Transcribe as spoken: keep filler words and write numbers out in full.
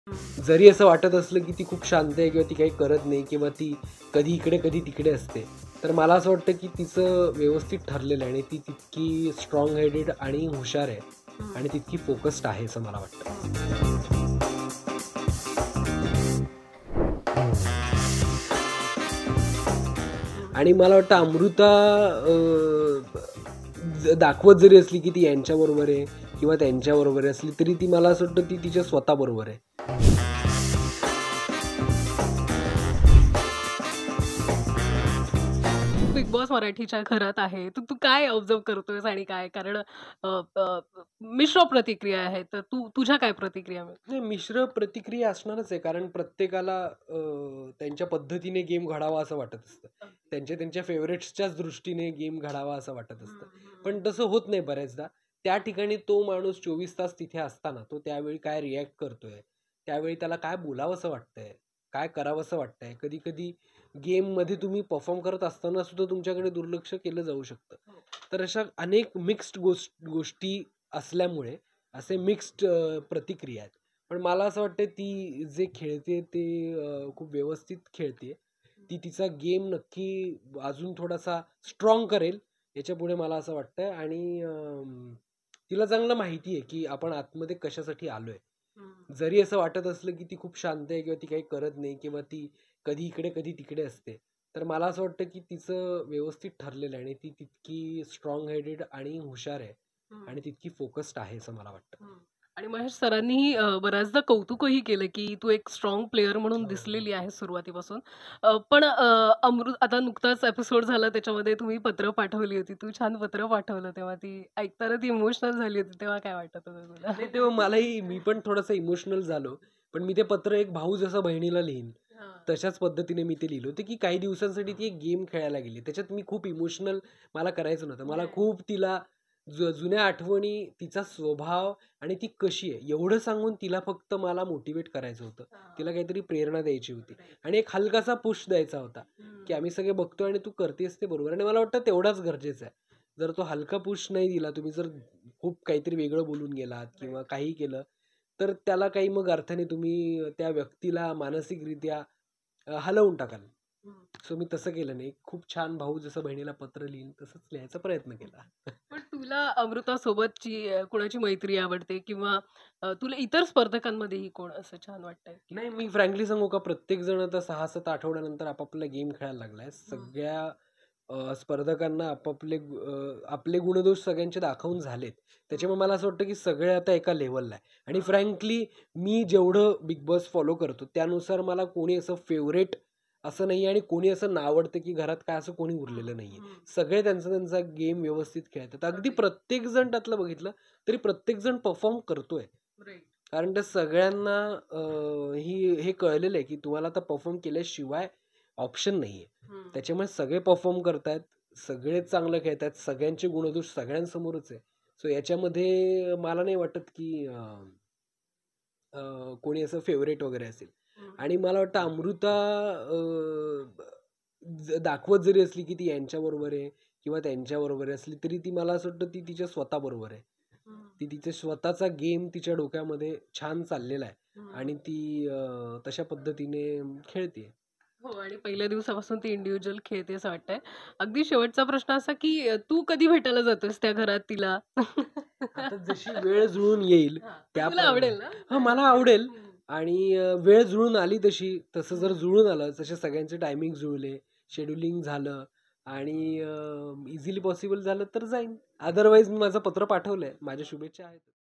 हं. जरी असं वाटत असलं की ती खूप शांत आहे किंवा ती काही करत नाही किंवा ती कधी इकडे कधी तिकडे असते, तर मला असं वाटतं की तिचं व्यवस्थित ठरलेलं आहे आणि ती तितकी स्ट्राँग हेडेड आणि हुशार आहे हं. आणि तितकी फोकस्ड आहे असं मला वाटतं. हं. हं. आणि मला वाटतं अमृता अ, ज दाखवत जरी असली की ती यांच्याबरोबर आहे किंवा त्यांच्याबरोबर असली, तरी ती मला असं वाटतं ती तिच्या स्वतःबरोबर आहे. बिग बॉस मराठीच्या घरात आहे. तर तू काय ऑब्झर्व्ह करतोयस आणि काय? कारण अ, अ, मिश्र प्रतिक्रिया आहेत. तर तू तुझ्या काय प्रतिक्रिया? नाही, मिश्र प्रतिक्रिया असणारच आहे. कारण प्रत्येकाला अ, त्यांच्या पद्धतीने गेम घडावा असं वाटत असतं. अगदी. त्यांच्या त्यांच्या फेव्हरेट्सच्याच दृष्टीने गेम घडावा असं वाटत असतं. हं, हं. पण तसं होत नाही बऱ्याचदा. त्या ठिकाणी तो माणूस चोवीस तास तिथे असताना तो त्यावेळी काय रिॲक्ट करतोय, त्यावेळी त्याला काय बोलावंसं वाटतंय, काय करावंसं वाटतंय. कधी-कधी गेममध्ये तुम्ही परफॉर्म करत असताना सुद्धा तुमच्याकडे दुर्लक्ष केलं जाऊ शकतं. हो. तर अशा अनेक मिक्स्ड गोष्ट गोष्टी असल्यामुळे असे मिक्स्ड प्रतिक्रिया आहेत. पण मला असं वाटतं ती जे खेळते ते अ, खूप व्यवस्थित खेळते. ती तिचा गेम नक्की अजून थोडासा स्ट्राँग करेल, याच्यापुढे मला असं वाटतंय आणि अं, तिला चांगलं माहिती आहे, की आपण आतमध्ये कशासाठी आलोय. हं. जरी असं वाटत असलं, की ती खूप शांत आहे किंवा ती काही करत नाही किंवा ती कधी इकडे कधी तिकडे असते. तर मला असं वाटतं, की तिचं व्यवस्थित ठरलेलं आहे आणि ती तितकी स्ट्राँग हेडेड आणि हुशार आहे हं. आणि तितकी फोकस्ड आहे असं मला वाटतं. हं. आणि महेश सरांनीही अ, बऱ्याचदा कौतुकही केलं, की तू एक स्ट्रॉंग प्लेयर म्हणून हो, हो. दिसलेली आहेस सुरुवातीपासून. अ, पण अ, अमृत आता नुकताच एपिसोड झाला त्याच्यामध्ये तुम्ही पत्र पाठवली होती. तू छान पत्र पाठवलं तेव्हा ती ऐकताना ती इमोशनल झाली होती. तेव्हा काय वाटत होतं तुला? नाही तेव्हा मलाही मी पण थोडंसं इमोशनल झालो. पण मी ते पत्र एक भाऊ जसं बहिणीला लिहीन, हां. तशाच पद्धतीने मी ते लिहिलं होतं, की काही दिवसांसाठी ती एक गेम खेळायला गेली. त्याच्यात मी खूप इमोशनल मला करायचं नव्हतं. मला नाही. खूप तिला जु जुन्या आठवणी, तिचा स्वभाव आणि ती कशी आहे एवढं सांगून तिला फक्त मला मोटिव्हेट करायचं होतं. हां. तिला काहीतरी प्रेरणा द्यायची होती राइट. आणि एक हलकासा पुश द्यायचा होता, की हं. आम्ही सगळे बघतोय आणि तू करतेस ते बरोबर आणि मला वाटतं तेवढाच गरजेचं आहे. जर तो हलका पुश नाही दिला, तुम्ही जर खूप काहीतरी वेगळं बोलून गेलात किंवा राइट. काही केलं, तर त्याला काही मग अर्थाने तुम्ही त्या व्यक्तीला मानसिकरित्या अ, हलवून टाकाल. हं. सो मी तसं केलं नाही. खूप छान भाऊ जसं बहिणीला पत्र लिहील तसंच लिहायचा प्रयत्न केला. पण तुला अमृतासोबतची अ, कुणाची मैत्री आवडते किंवा अ, तुला इतर स्पर्धकांमध्येही कोण असं छान वाटतंय की नाही, मी फ्रँकली सांगू का, प्रत्येक जण आता सहा सात आठवड्यानंतर आपापला गेम खेळायला लागलाय. हं. सगळ्या अ, स्पर्धकांना आपापले गु अ, आपले गुणदोष सगळ्यांचे दाखवून झालेत. हं. त्याच्यामुळे मला असं वाटतं, की सगळे आता एका लेव्हलला आहे आणि हां. फ्रँकली मी जेवढं बिग बॉस फॉलो करतो, त्यानुसार मला कोणी असं फेव्हरेट असं नाहीये आणि कोणी असं नावडतं, की घरात काय असं कोणी हं. उरलेलं नाहीये. हं. सगळे त्यांचा त्यांचा गेम व्यवस्थित खेळतात. अगदी अगदी. प्रत्येक जण त्यातलं बघितलं, तरी प्रत्येक जण परफॉर्म करतोय. राइट. कारण त्या सगळ्यांना अ, ही हे कळलेलं आहे, की तुम्हाला आता परफॉर्म केल्याशिवाय ऑप्शन नाहीये. हं. त्याच्यामुळे सगळे परफॉर्म करतायत, सगळेच चांगलं खेळतायत, सगळ्यांचे गुणदोष सगळ्यांसमोरच आहे. सो याच्यामध्ये मला नाही वाटत, की अ, अ, कोणी असं फेव्हरेट वगैरे असेल. हं. आणि मला वाटतं अमृता अ, ज दाखवत जरी असली, की ती यांच्याबरोबर आहे किंवा त्यांच्याबरोबर असली, तरी ती मला असं वाटतं ती तिच्या स्वतःबरोबर आहे. हं. ती तिचा स्वतःचा गेम तिच्या डोक्यामध्ये छान चाललेला आहे हं. आणि ती अ, तशा पद्धतीने खेळतीये. हो आणि पहिल्या दिवसापासून ती इंडिव्हिज्युअल खेळते असं वाटतंय. अगदी शेवटचा प्रश्न असा, की अ, तू कधी भेटायला जातोयस त्या घरात तिला? आता जशी वेळ जुळून येईल हां. पण तुला त्याप्रमाणे आवडेल ना हां, जायला? मला आवडेल हं. आणि अ, वेळ जुळून आली तशी, तसं जर हं. जुळून आलं, तसे सगळ्यांचे टायमिंग जुळले, शेड्यूलिंग झालं आणि इझिली पॉसिबल झालं तर जाईन. अदरवाईज मी माझं पत्र पाठवलंय. माझ्या शुभेच्छा आहेत.